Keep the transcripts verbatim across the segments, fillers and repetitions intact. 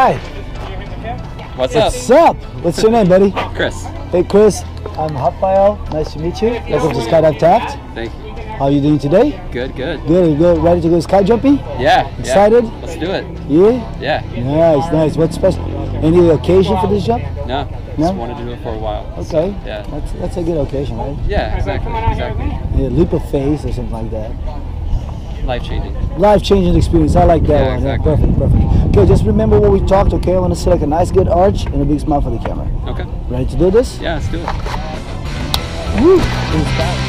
Hi. What's up? What's up? What's your name, buddy? Chris. Hey, Chris. I'm Rafael. Nice to meet you. Welcome to Skydive Taft. Thank you. How are you doing today? Good, good. Good. You go ready to go sky jumping? Yeah. Excited? Yeah. Let's do it. Yeah. Yeah. Nice, nice. What's special? Any occasion for this jump? No. No? Just wanted to do it for a while. Okay. Yeah. That's that's a good occasion, right? Yeah. Exactly. Exactly. Yeah, leap of faith or something like that. Life changing. Life-changing experience. I like that Yeah, one. exactly. Yeah, perfect, perfect. Okay, just remember what we talked. Okay, I want to see like a nice, good arch and a big smile for the camera. Okay. Ready to do this? Yeah. Let's do it. Woo! In the sky.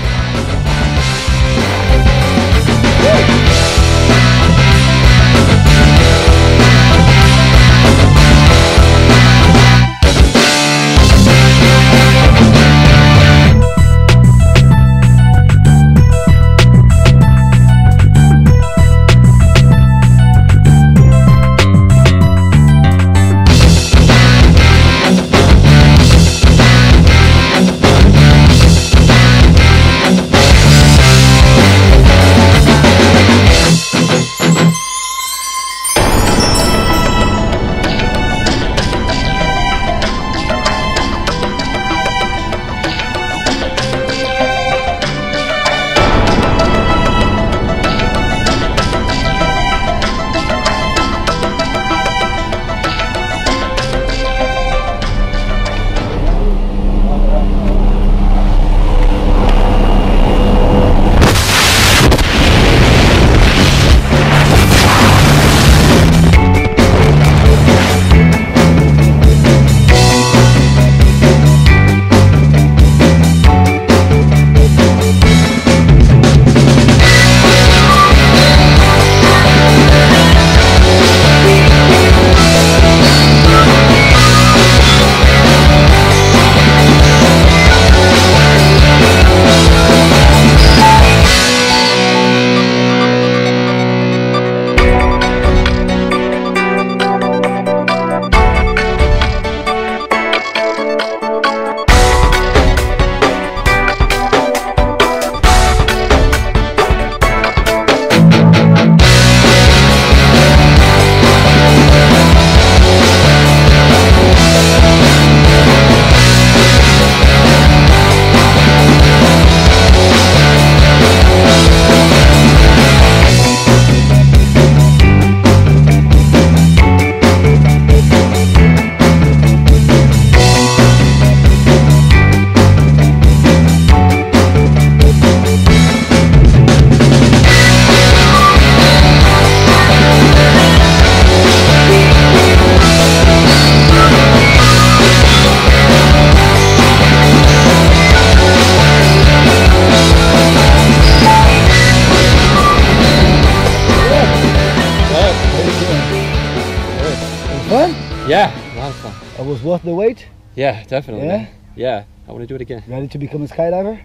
Fun? Yeah. A lot of fun. It was worth the wait? Yeah. Definitely. Yeah? Man. Yeah. I want to do it again. Ready to become a skydiver?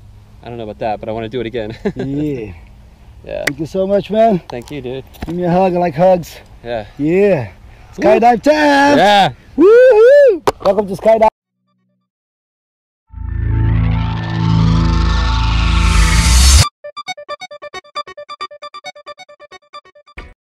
I don't know about that, but I want to do it again. Yeah. Yeah. Thank you so much, man. Thank you, dude. Give me a hug. I like hugs. Yeah. Yeah. Skydive Taft! Yeah. Woo-hoo! Welcome to Skydive.